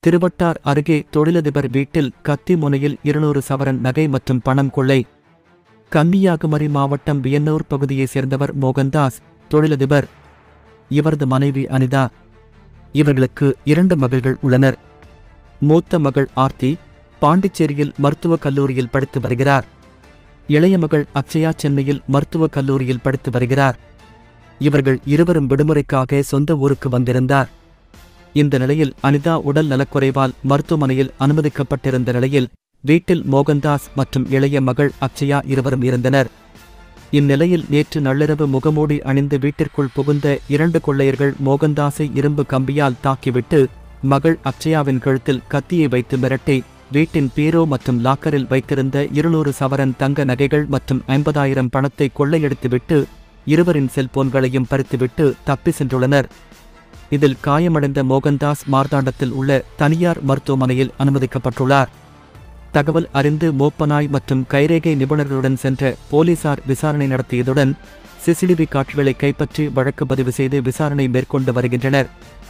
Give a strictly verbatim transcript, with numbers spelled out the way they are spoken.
திருவட்டார் அருகே தொழிலதிபர் வீட்டில் கத்தி முனையில் இருநூறு சவரன் நகை மற்றும் பணம் கொள்ளை. கன்னியாகுமரி மாவட்டம் வியன்னூர் பகுதியைச் சேர்ந்தவர் மோகன்தாஸ், தொழிலதிபர். இவரது மனைவி அனிதா. இவர்களுக்கு இரண்டு மகள்கள் உள்ளனர். மூத்த மகள் ஆர்த்தி பாண்டிச்சேரியில் மருத்துவக் கல்லூரியில் படித்து வருகிறார். இளைய மகள் அக்ஷயா சென்னையில் மருத்துவக் கல்லூரியில் படித்து வருகிறார். இவர்கள் இருவரும் விடுமுறைக்காக சொந்த ஊருக்கு வந்திருந்தார். இந்த நிலையில் அனிதா உடல் நலக்குறைவால் மருத்துவமனையில் அனுமதிக்கப்பட்டிருந்த நிலையில் வீட்டில் மோகன்தாஸ் மற்றும் இளைய மகள் அக்ஷயா இருவரும் இருந்தனர். இந்நிலையில் நேற்று நள்ளிரவு முகமூடி அணிந்து வீட்டிற்குள் புகுந்த இரண்டு கொள்ளையர்கள் மோகன்தாஸை இரும்பு கம்பியால் தாக்கிவிட்டு மகள் அக்ஷயாவின் கழுத்தில் கத்தியை வைத்து மிரட்டி வீட்டின் பீரோ மற்றும் லாக்கரில் வைத்திருந்த இருநூறு சவரன் தங்க நகைகள் மற்றும் ஐம்பதாயிரம் பணத்தை கொள்ளையடித்துவிட்டு இருவரின் செல்போன்களையும் பறித்துவிட்டு தப்பி சென்றுள்ளனர். இதில் காயமடைந்த மோகன்தாஸ் மார்த்தாண்டத்தில் உள்ள தனியார் மருத்துவமனையில் அனுமதிக்கப்பட்டுள்ளார். தகவல் அறிந்து மோப்பநாய் மற்றும் கைரேகை நிபுணர்களுடன் சென்ற போலீசார் விசாரணை நடத்தியதுடன் சிசிடிவி காட்சிகளை கைப்பற்றி வழக்கு பதிவு செய்து விசாரணை மேற்கொண்டு வருகின்றனர்.